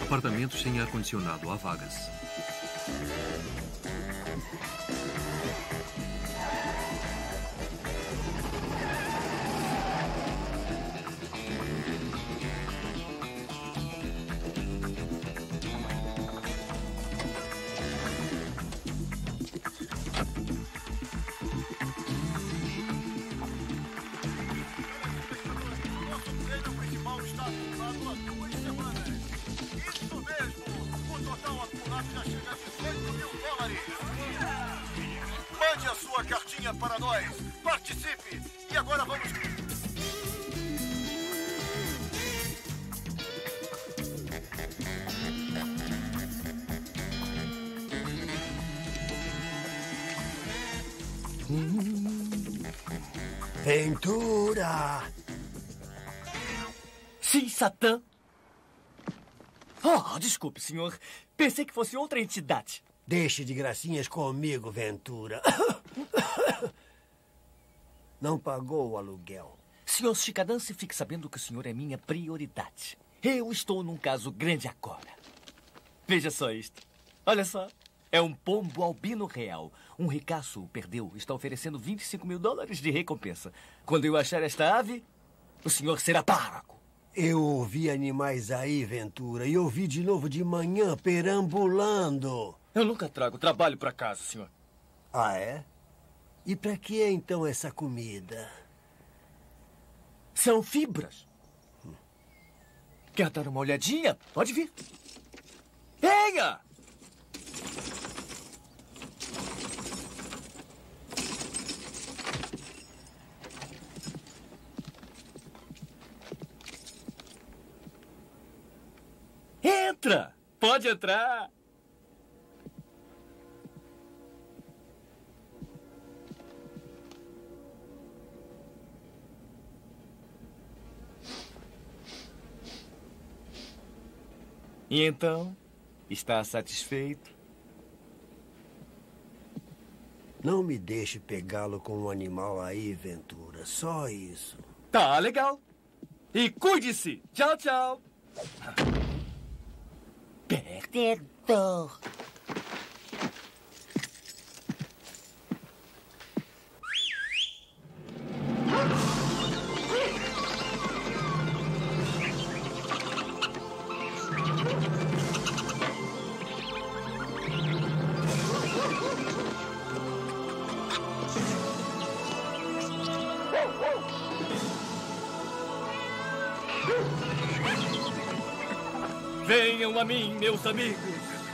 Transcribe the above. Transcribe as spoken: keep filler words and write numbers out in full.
Apartamentos sem ar-condicionado, há vagas. Mande a sua cartinha para nós. Participe. E agora vamos... Ventura! Sim, Satã. Oh, desculpe, senhor. Pensei que fosse outra entidade. Deixe de gracinhas comigo, Ventura. Não pagou o aluguel. Senhor Chicadance, fique sabendo que o senhor é minha prioridade. Eu estou num caso grande agora. Veja só isto. Olha só. É um pombo albino real. Um ricaço o perdeu. Está oferecendo vinte e cinco mil dólares de recompensa. Quando eu achar esta ave, o senhor será pago. Eu ouvi animais aí, Ventura, e ouvi de novo de manhã perambulando. Eu nunca trago trabalho para casa, senhor. Ah, é? E para que é então essa comida? São fibras. Hum. Quer dar uma olhadinha? Pode vir. Venha! Entra! Pode entrar! E então, está satisfeito? Não me deixe pegá-lo com um animal aí, Ventura. Só isso. Tá legal. E cuide-se. Tchau, tchau. Perdedor. Venham a mim, meus amigos.